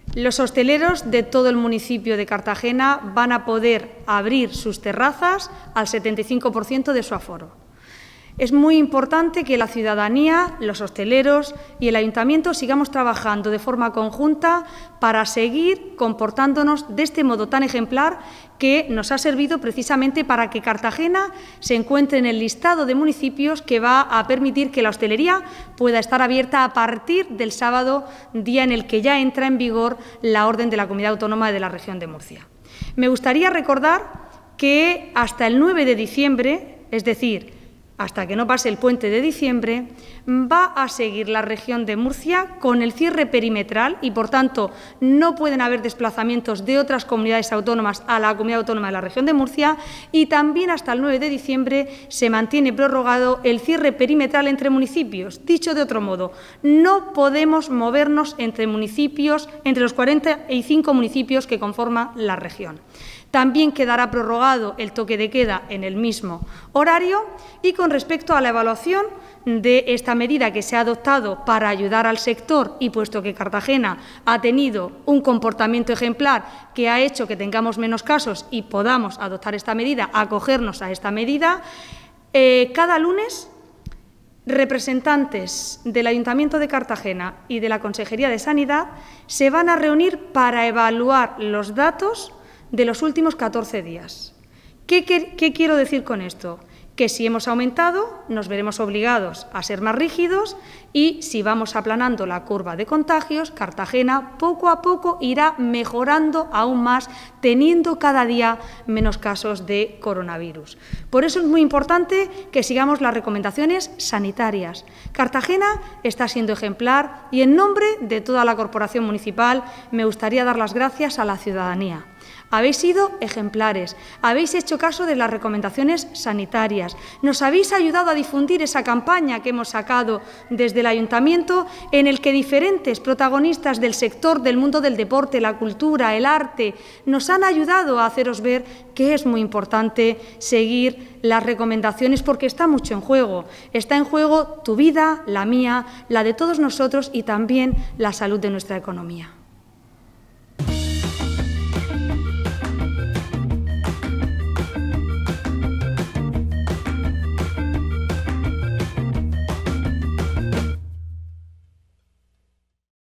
Los hosteleros de todo el municipio de Cartagena van a poder abrir sus terrazas al 75% de su aforo. Es muy importante que la ciudadanía, los hosteleros y el ayuntamiento sigamos trabajando de forma conjunta para seguir comportándonos de este modo tan ejemplar que nos ha servido precisamente para que Cartagena se encuentre en el listado de municipios que va a permitir que la hostelería pueda estar abierta a partir del sábado, día en el que ya entra en vigor la orden de la Comunidad Autónoma de la Región de Murcia. Me gustaría recordar que hasta el 9 de diciembre, es decir, hasta que no pase el puente de diciembre, va a seguir la región de Murcia con el cierre perimetral y, por tanto, no pueden haber desplazamientos de otras comunidades autónomas a la Comunidad Autónoma de la Región de Murcia, y también hasta el 9 de diciembre se mantiene prorrogado el cierre perimetral entre municipios. Dicho de otro modo, no podemos movernos entre municipios, entre los 45 municipios que conforman la región. También quedará prorrogado el toque de queda en el mismo horario. Y con respecto a la evaluación de esta medida que se ha adoptado para ayudar al sector, y puesto que Cartagena ha tenido un comportamiento ejemplar que ha hecho que tengamos menos casos y podamos adoptar esta medida, acogernos a esta medida, cada lunes representantes del Ayuntamiento de Cartagena y de la Consejería de Sanidad se van a reunir para evaluar los datos de los últimos 14 días. ¿Qué quiero decir con esto? Que si hemos aumentado, nos veremos obligados a ser más rígidos, y si vamos aplanando la curva de contagios, Cartagena poco a poco irá mejorando aún más, teniendo cada día menos casos de coronavirus. Por eso es muy importante que sigamos las recomendaciones sanitarias. Cartagena está siendo ejemplar y, en nombre de toda la corporación municipal, me gustaría dar las gracias a la ciudadanía. Habéis sido ejemplares, habéis hecho caso de las recomendaciones sanitarias, nos habéis ayudado a difundir esa campaña que hemos sacado desde el Ayuntamiento, en el que diferentes protagonistas del sector del mundo del deporte, la cultura, el arte, nos han ayudado a haceros ver que es muy importante seguir las recomendaciones, porque está mucho en juego. Está en juego tu vida, la mía, la de todos nosotros, y también la salud de nuestra economía.